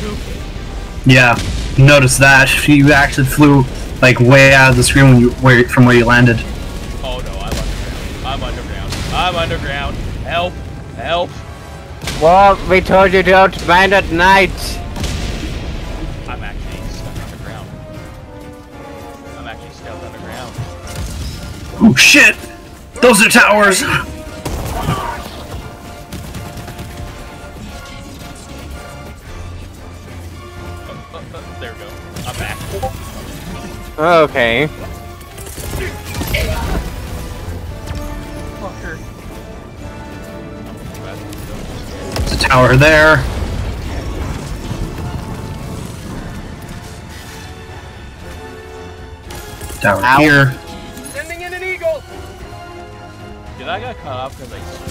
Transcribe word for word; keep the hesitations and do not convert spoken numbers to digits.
stupid. Yeah, notice that. You actually flew like way out of the screen when you where from where you landed. Oh no, I'm underground. I'm underground. I'm underground. Help! Help! Well, we told you don't mine at night. I'm actually stuck underground. I'm actually stuck underground. Oh shit! Those are towers! Oh, oh, oh, there we go. I'm back. Okay. Fucker. There's a tower there. Tower Ow. here. Sending in an eagle! Did I get caught off because I